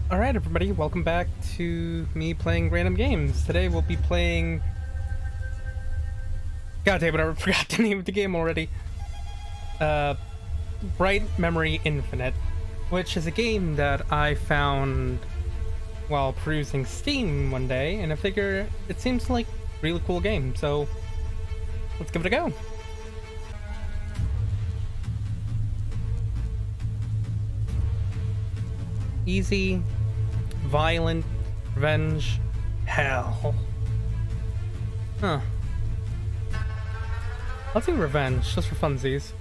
Alright everybody, welcome back to me playing random games. Today we'll be playing... God damn it, I forgot the name of the game already. Bright Memory Infinite, which is a game that I found while perusing Steam one day, and I figure it seems like a really cool game, so let's give it a go. Easy, violent, revenge, hell. Huh. Let's do revenge, just for funsies.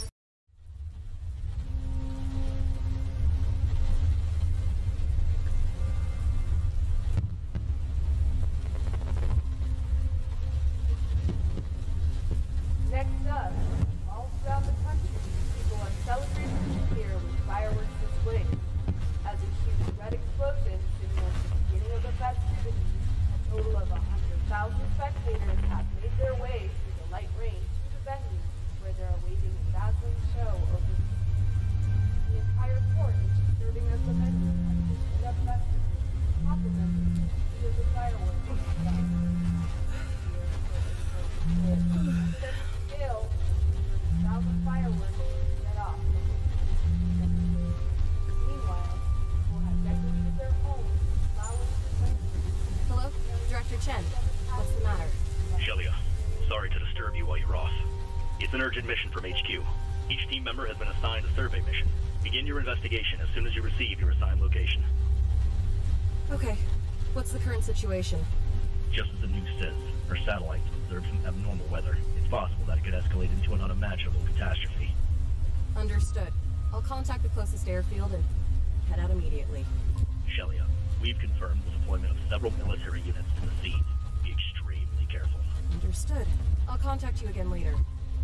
Next up, all throughout the country, people are celebrating the year with fireworks displays. As a huge red explosion signals the beginning of the festivities, a total of 100,000 spectators have made their way through the light rain to the venue, where they're awaiting a dazzling show over the sea. The entire port is serving as the venue as the lit-up festivities complement the beauty of the fireworks in the sky. Still, 1,000 fireworks set off. Meanwhile, people have decorated their homes with flowers and lanterns. Hello? Director Chen. What's the matter? Shelia, sorry to disturb you while you're off. It's an urgent mission from HQ. Each team member has been assigned a survey mission. Begin your investigation as soon as you receive your assigned location. Okay. What's the current situation? Just as the news says, our satellites observed some abnormal weather. It's possible that it could escalate into an unimaginable catastrophe. Understood. I'll contact the closest airfield and head out immediately. Shelia, we've confirmed the deployment of several military units to the scene. Be extremely careful. Understood. I'll contact you again later.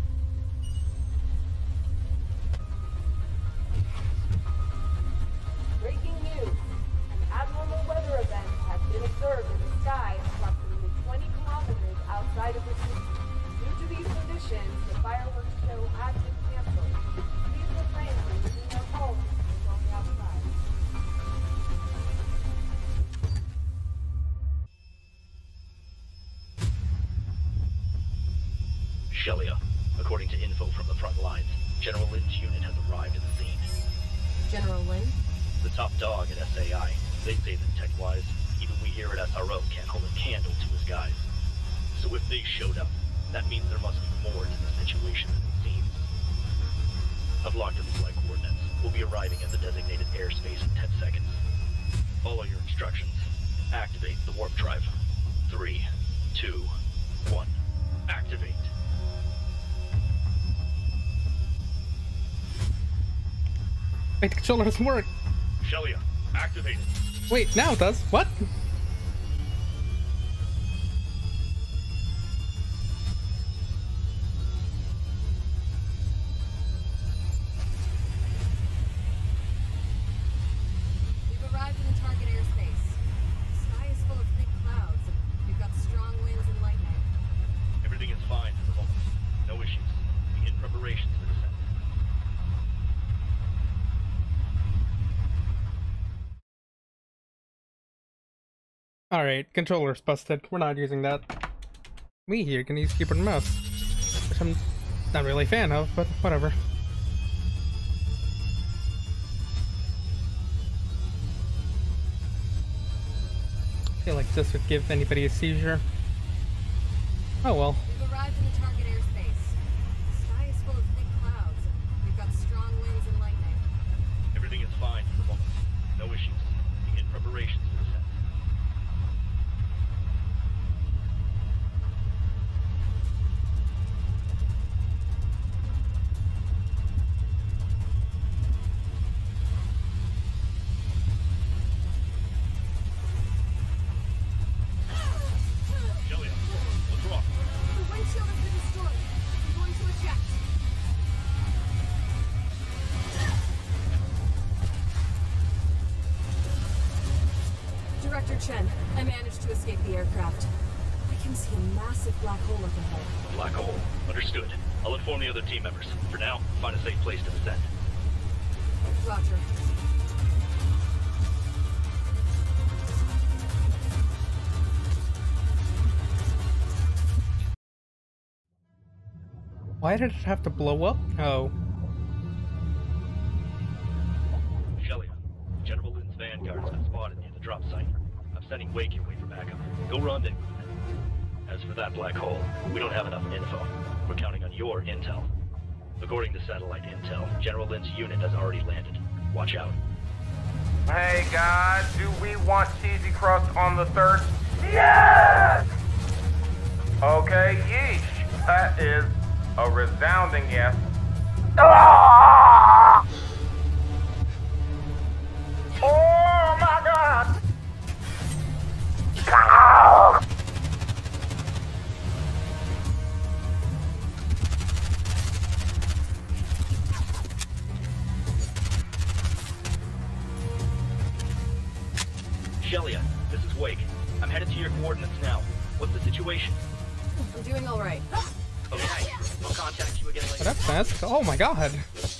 Breaking news. An abnormal weather event has been observed in the sky approximately 20 kilometers outside of the city. Due to these conditions, the fireworks show has been canceled. Please refrain from leaving your homes and going outside. Shelia, according to info from the front lines, General Lin's unit has arrived at the scene. General Lin? The top dog at SAI. They say that tech-wise, even we here at SRO can't hold a candle to his guys. So if they showed up, that means there must be more to the situation than it seems. I've locked in the flight coordinates. We'll be arriving at the designated airspace in 10 seconds. Follow your instructions. Activate the warp drive. 3, 2, 1. Activate. Wait, the controller doesn't work. Shelia, activate it. Wait, now it does. What? We've arrived in the target airspace. The sky is full of thick clouds, and we've got strong winds and lightning. Everything is fine for the moment. No issues. Begin preparations for descent. Alright, controller's busted. We're not using that. We here can use keyboard and mouse, which I'm not really a fan of, but whatever. I feel like this would give anybody a seizure. Oh well. We've arrived in the target airspace. The sky is full of thick clouds, and we've got strong winds and lightning. Everything is fine for the moment. No issues. Begin preparations for descent. Shelia, what's wrong? The windshield has been destroyed. I'm going to eject. Director Chen, I managed to escape the aircraft. I can see a massive black hole up ahead. Black hole. Understood. I'll inform the other team members. For now, find a safe place to descend. Roger. Why did it have to blow up? Oh. Shelia, General Lynn's vanguard's been spotted near the drop site. I'm sending Wake your way for backup. Go rendezvous. As for that black hole, we don't have enough info. We're counting on your intel. According to satellite intel, General Lynn's unit has already landed. Watch out. Hey guys, do we want cheesy crust on the third? Yes! Okay, yeesh. That is a resounding yes. Ah! Oh my god! Ah! Shelia, this is Wake. I'm headed to your coordinates now. What's the situation? I'm doing all right. Okay, I'll contact you again But later. that's fast. Oh my god.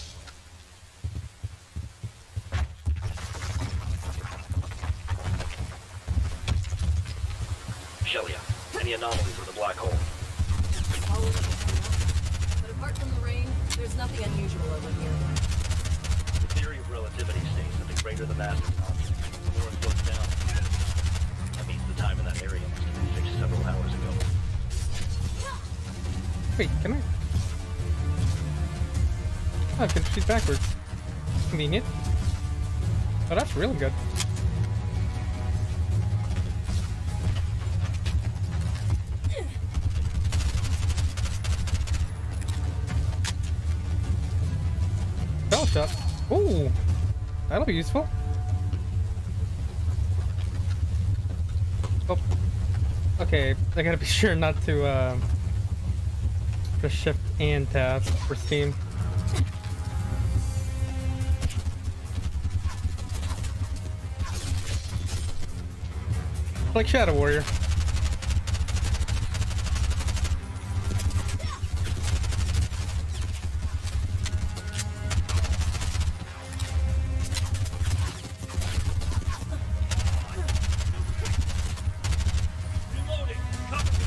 Shelia, any anomalies with the black hole? All over the place. But apart from the rain, there's nothing unusual over here. The theory of relativity states that the greater the mass of an object, the more it floats down. That means the time in that area must have been fixed several hours ago. Wait, can I? Oh, I can shoot backwards. Convenient. Oh, that's really good. Spell shot. Ooh, that'll be useful. Oh, okay. I gotta be sure not to press shift and tab for Steam. Like Shadow Warrior. Reloading! Cover me!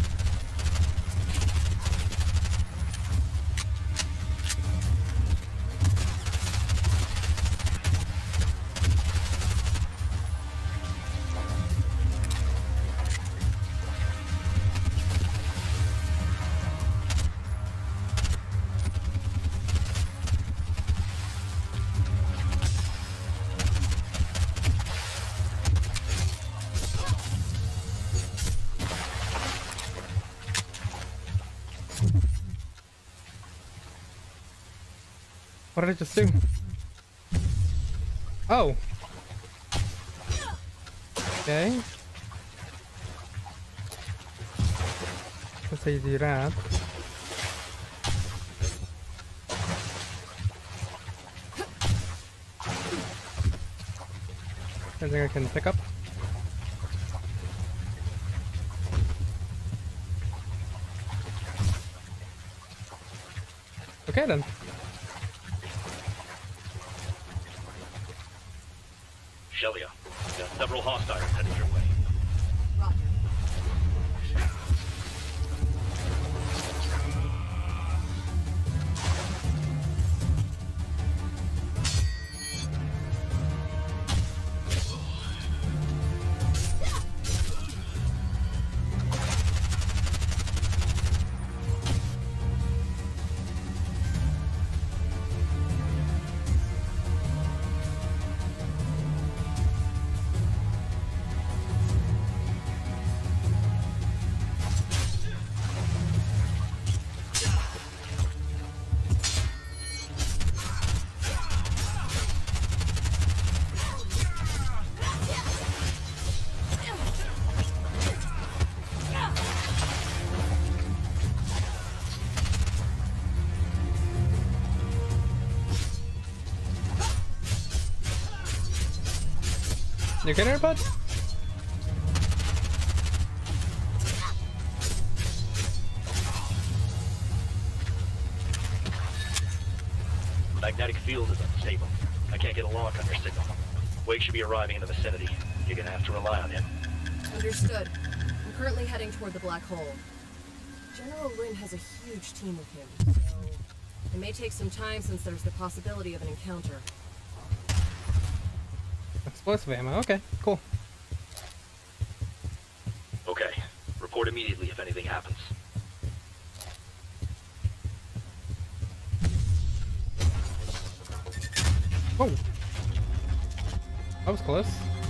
What did I just do? Oh. Okay. Let's say do that. Anything I can pick up? Okay then. Shelia, got several hostiles headed your way. Roger. You get her, bud? Magnetic field is unstable. I can't get a lock on your signal. Wake should be arriving in the vicinity. You're gonna have to rely on him. Understood. I'm currently heading toward the black hole. General Lin has a huge team with him, so it may take some time since there's the possibility of an encounter. Explosive ammo. Okay, cool. Okay. Report immediately if anything happens. Oh, that was close.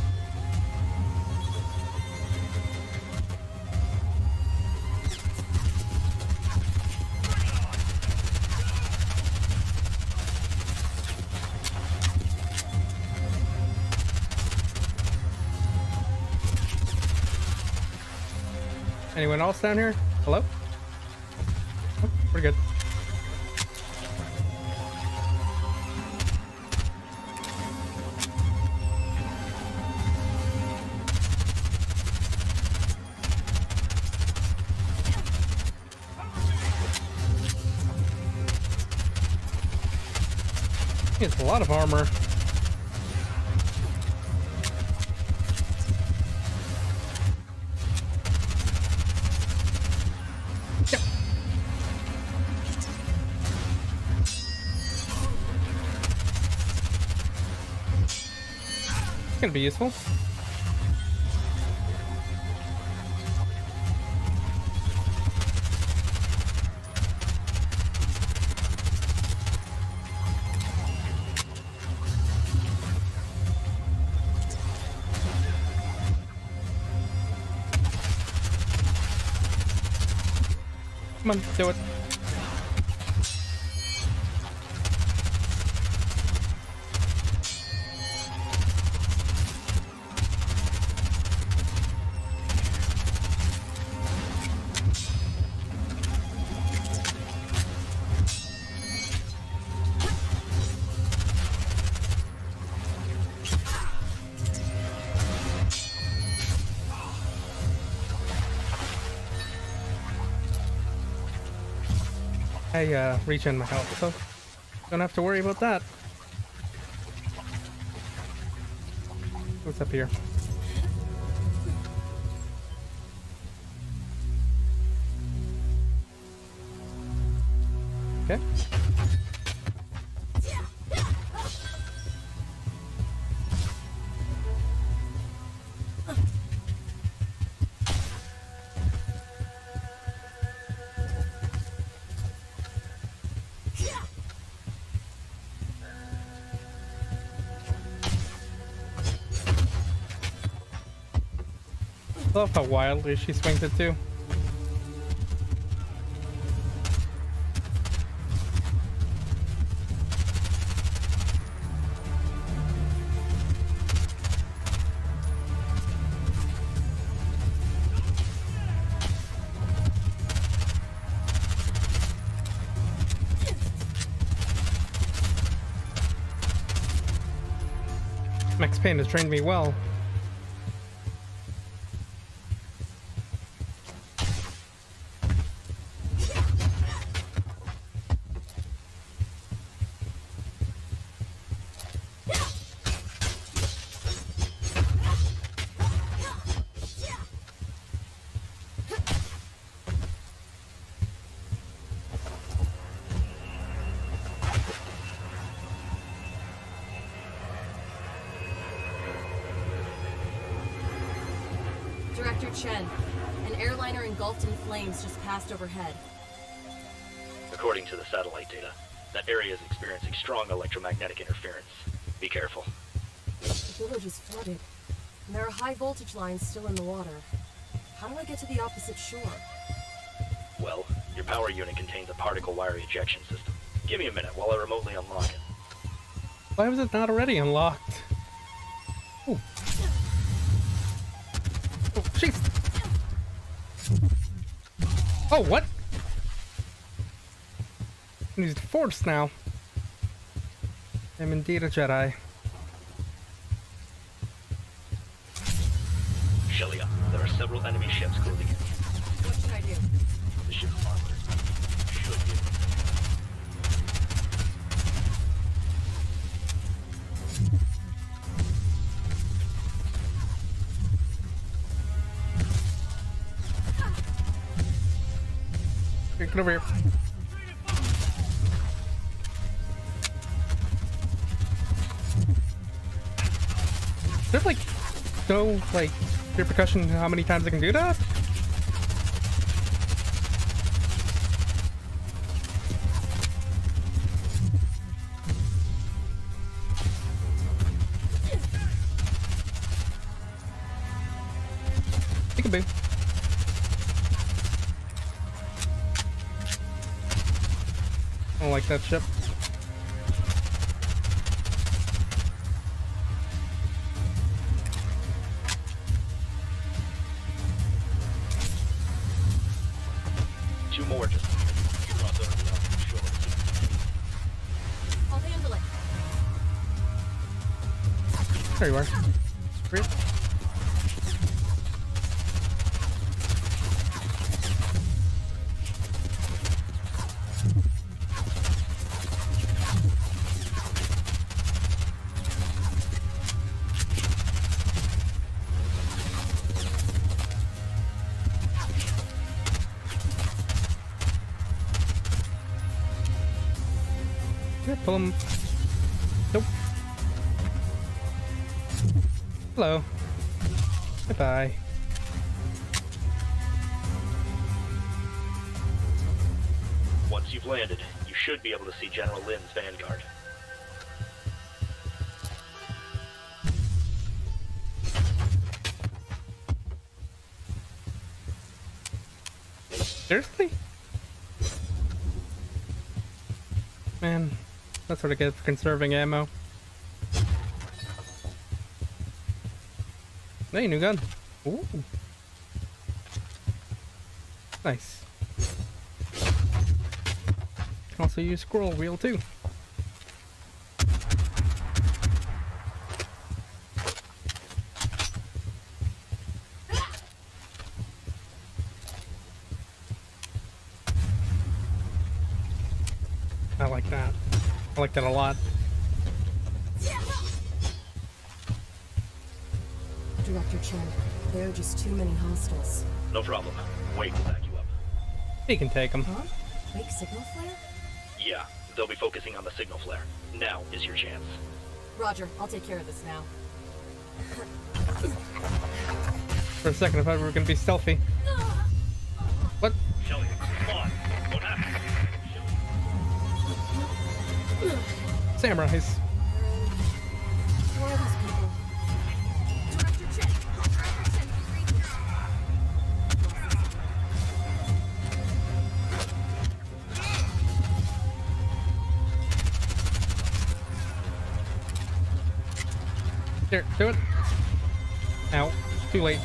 Anyone else down here? Hello? Oh, pretty good. It's a lot of armor. Gonna be useful. Come on, do it. I regen my health, so don't have to worry about that. What's up here? Okay. I love how wildly she swings it too. Max Payne has trained me well. Director Chen, an airliner engulfed in flames just passed overhead. According to the satellite data, that area is experiencing strong electromagnetic interference. Be careful. The village is flooded, and there are high voltage lines still in the water. How do I get to the opposite shore? Well, your power unit contains a particle wire ejection system. Give me a minute while I remotely unlock it. Why was it not already unlocked? Ooh. Oh, jeez. Oh, what? I use the Force now. I'm indeed a Jedi. Shelia, there are several enemy ships closing in. What should I do? The ship's armor should be. get over here. There's like no like repercussion how many times I can do that. Peekaboo. I don't like that ship. Two more just cross over the opposite shore. I'll handle it. There you are. Great. Yeah, pull him. Nope. Hello. Goodbye. Once you've landed, you should be able to see General Lin's Vanguard. Seriously? Man, that's what I get for conserving ammo. Hey, new gun. Ooh. Nice. Can also use scroll wheel too. I like that. I like that a lot. Director Chen, there are just too many hostiles. No problem. Wait, we'll back you up. He can take them. Huh? Fake signal flare? Yeah, they'll be focusing on the signal flare. Now is your chance. Roger, I'll take care of this now. For a second, I thought we were gonna be stealthy. What? Shelly, come on. What happened? Samurais. Who are these people? Director Chen! Director Chen, read this. Here, do it. Ow. Too late.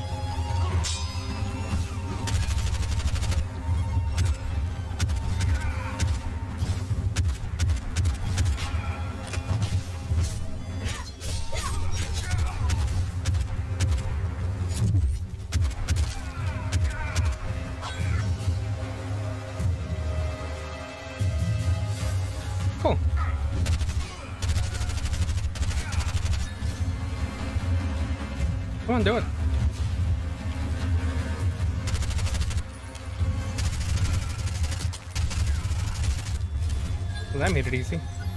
Cool. Come on, do it. Well, that made it easy.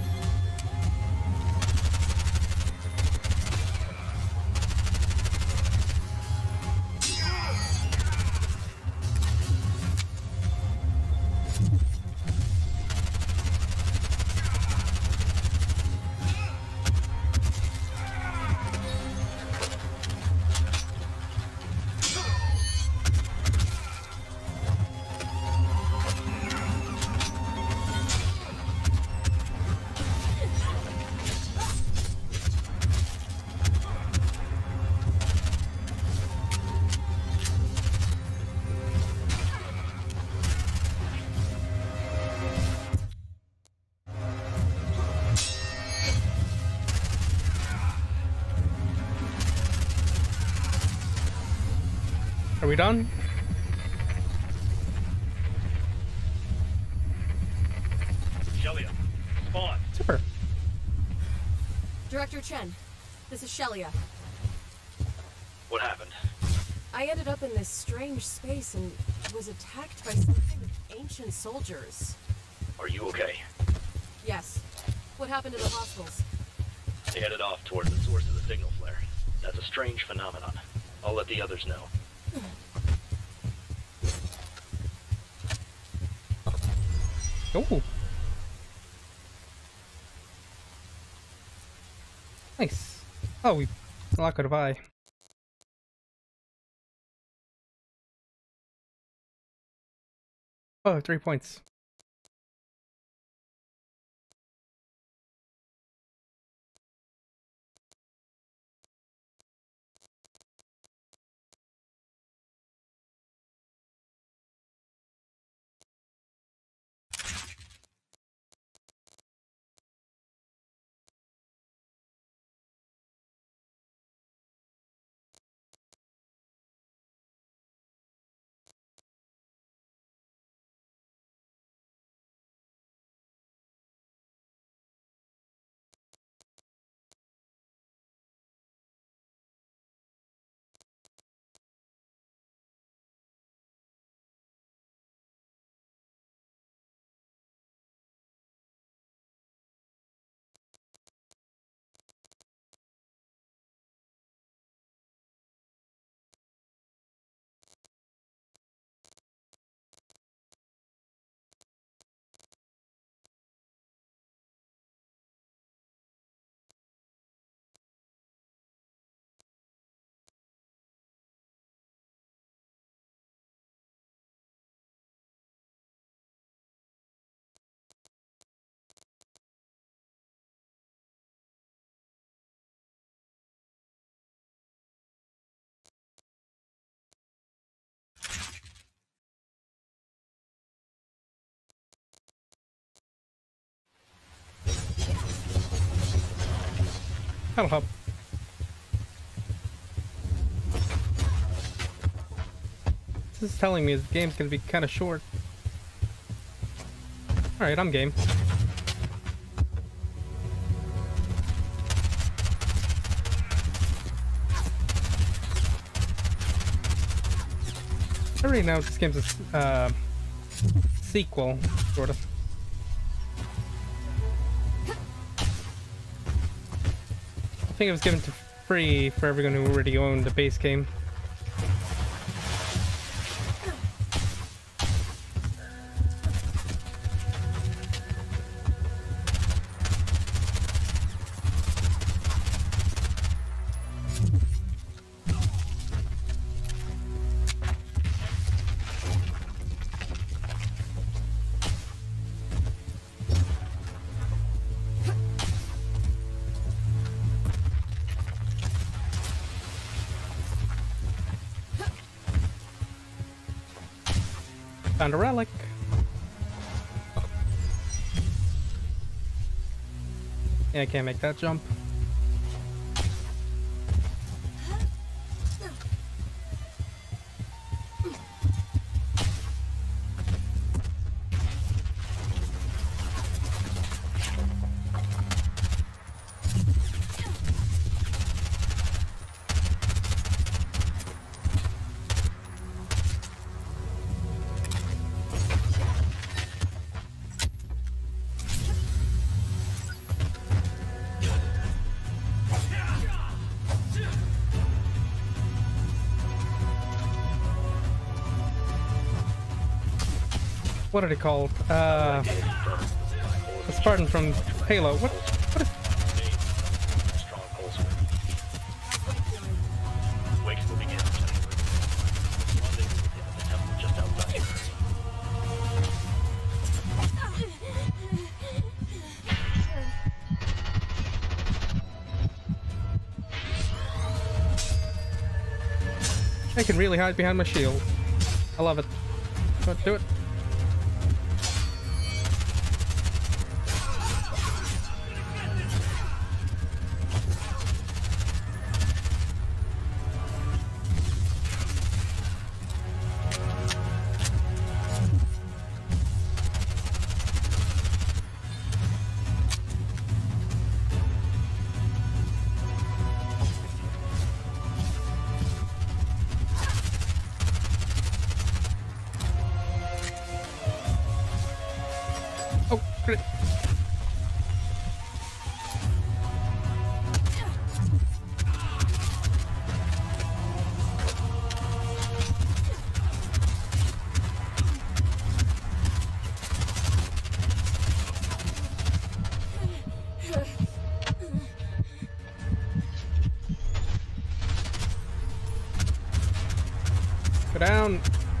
Are we done? Shelia, spawn. Super. Director Chen, this is Shelia. What happened? I ended up in this strange space and was attacked by some kind of ancient soldiers. Are you okay? Yes. What happened to the hostiles? They headed off toward the source of the signal flare. That's a strange phenomenon. I'll let the others know. Oh. Nice. Oh, we lock out of eye. Oh, 3 points. That'll help. This is telling me this game's gonna be kind of short. Alright, I'm game. I already know this game's a sequel, sort of. I think it was given to free for everyone who already owned the base game. Found a relic. Yeah, I can't make that jump. What are they called? A Spartan from Halo. What is... Strong pulse wind. Wake's moving in. Rendezvous with him at the temple just outside. I can really hide behind my shield. I love it. Do it. Great. Go down.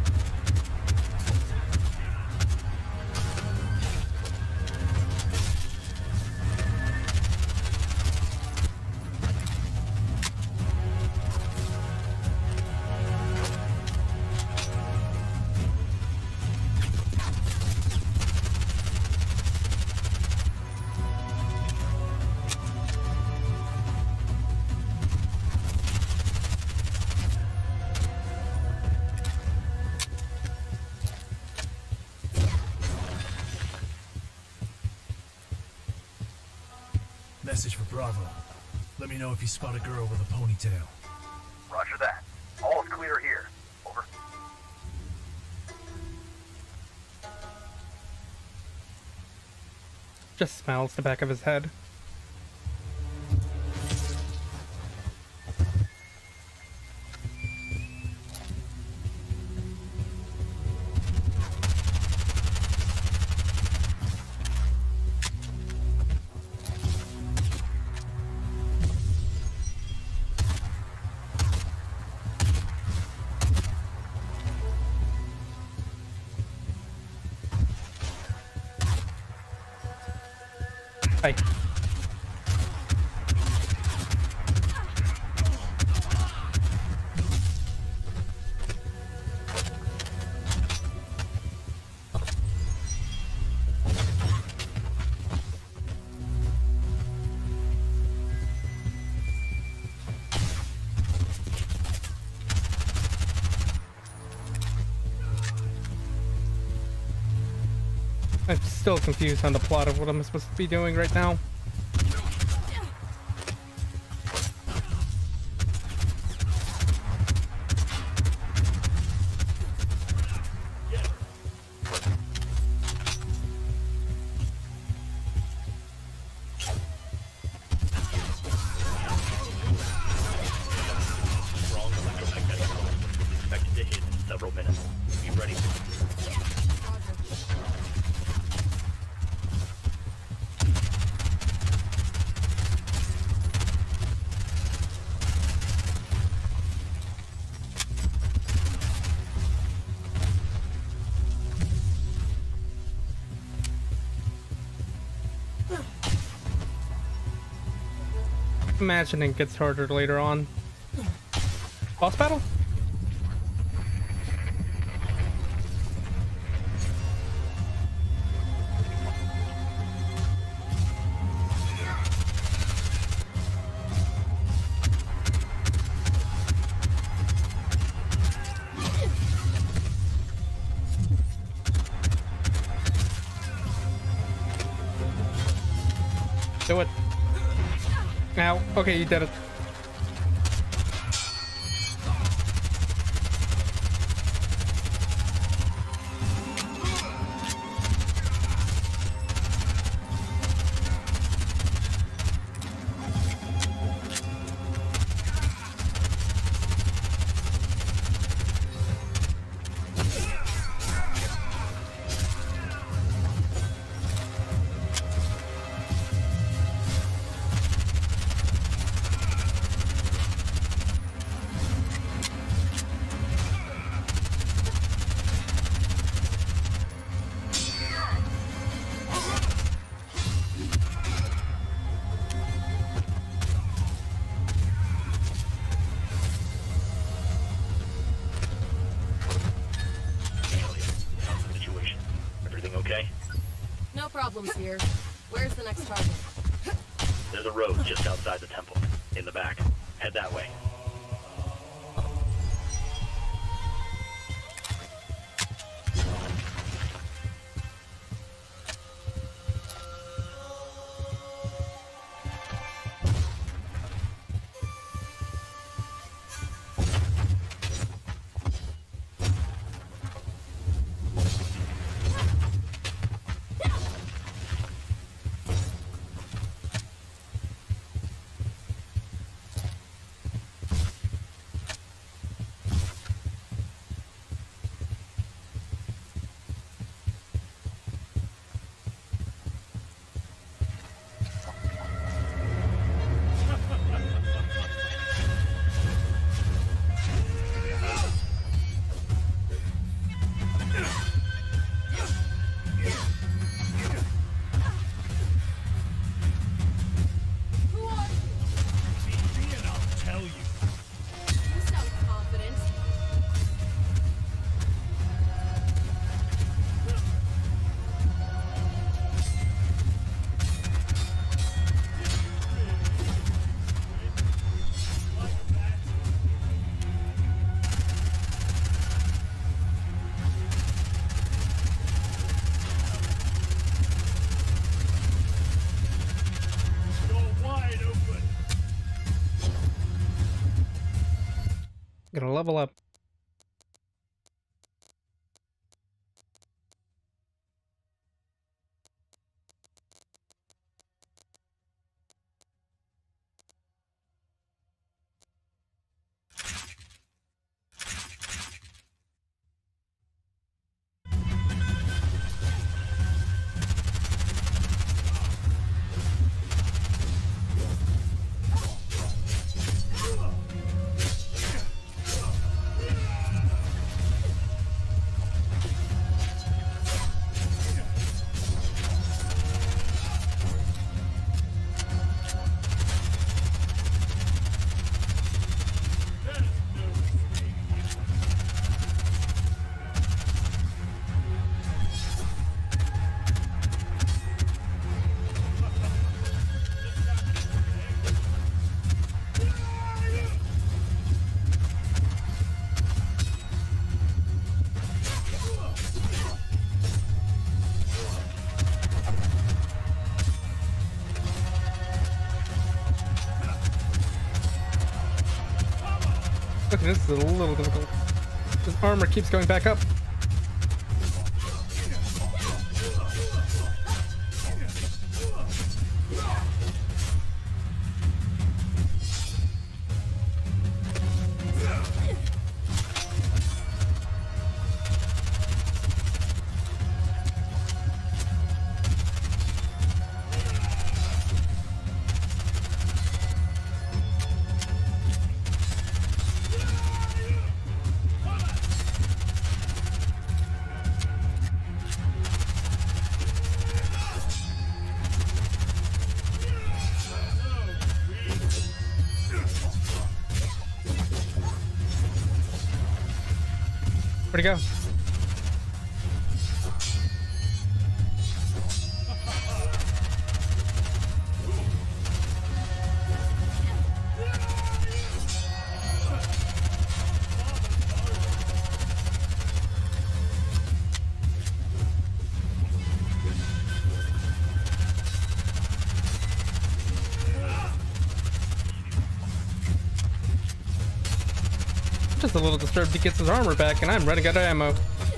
Message for Bravo. Let me know if you spot a girl with a ponytail. Roger that. All is clear here. Over. Just smiles the back of his head. Hi. I'm still confused on the plot of what I'm supposed to be doing right now. Strong electromagnetic pulse is expected to hit in several minutes. Be ready. Imagining it gets harder later on. Boss battle? Do it. Now, okay, you did it. Situation. Everything okay? No problems here. Where's the next target? There's a road just outside the temple. In the back. Head that way. Gotta level up. Okay, this is a little difficult. His armor keeps going back up. Where'd he go? Just a little disturbed he gets his armor back and I'm running out of ammo.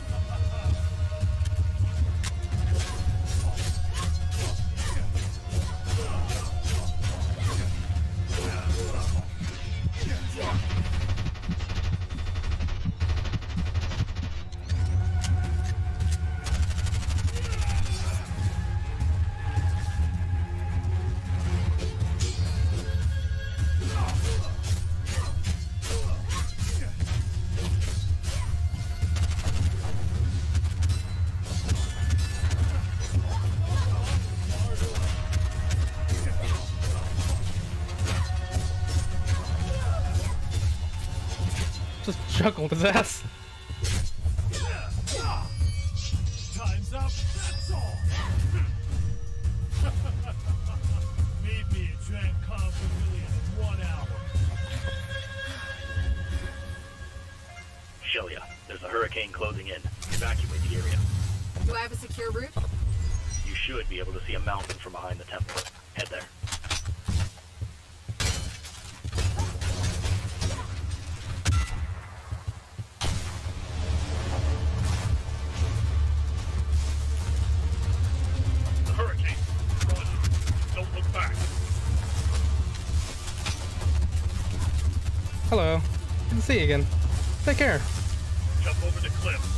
Just juggled his ass. Time's up, that's all. Meet me at Trancon Pavilion in 1 hour. Shelia, there's a hurricane closing in. Evacuate the area. Do I have a secure route? You should be able to see a mountain from behind the temple. Head there. The hurricane. Run. Don't look back. Hello. Good to see you again. Take care. Jump over the cliff.